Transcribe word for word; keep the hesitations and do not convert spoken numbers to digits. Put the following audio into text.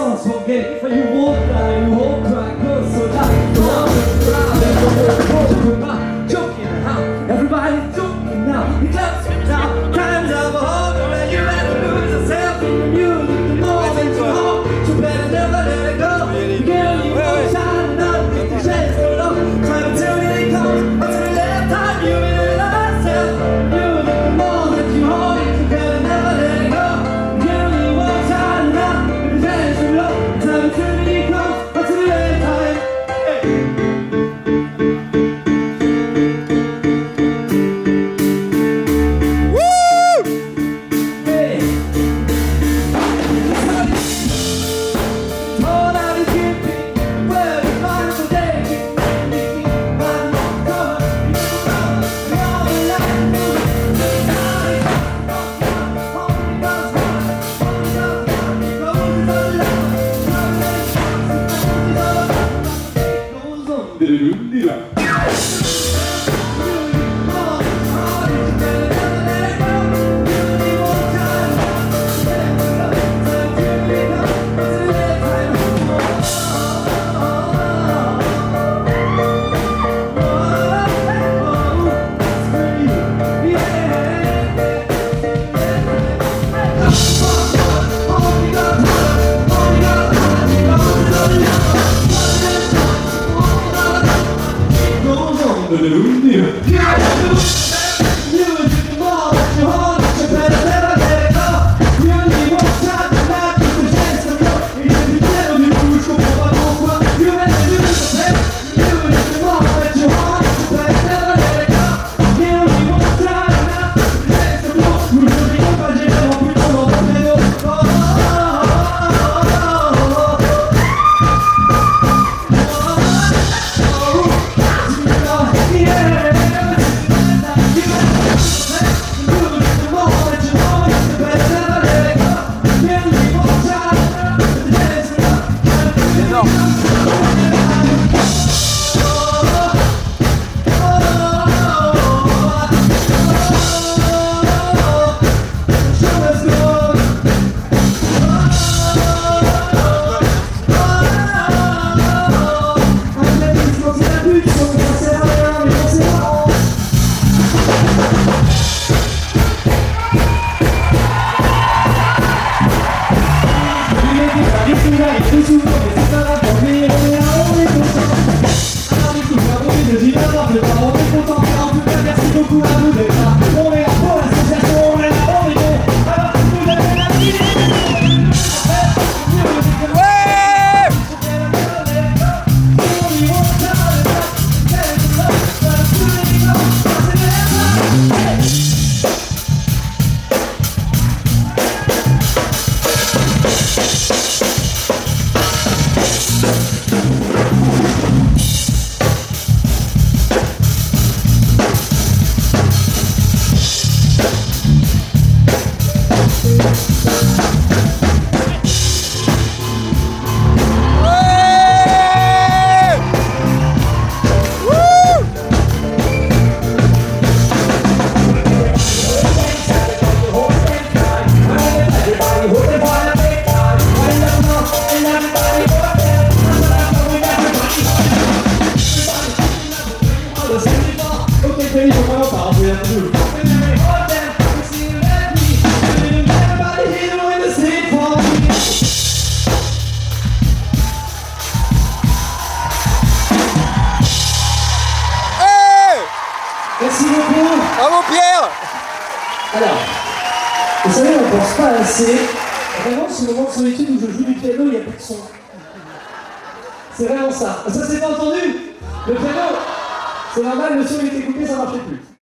songs forget. When you walk down, you walk right close so down. Round and round, and the whole crowd joking now. Everybody's joking now. The club's now. Time's up, hold on, you better lose yourself in the music. The moment you hold, you better never let it go. Girl, you won't shine up if the shades go low. Try to tell me they come until the last time you really lost yourself. Music, the moment you hold it, you better never let it go. Girl, you won't shine up if the shades go low. Try to tell me they come until the last time. Merci beaucoup. Bravo Pierre. Alors, vous savez, on ne pense pas assez. Vraiment, ce moment de solitude où je joue du piano, il n'y a plus de son. C'est vraiment ça. Ça, c'est pas entendu. Le piano, c'est normal, le son il était coupé, ça ne marchait plus.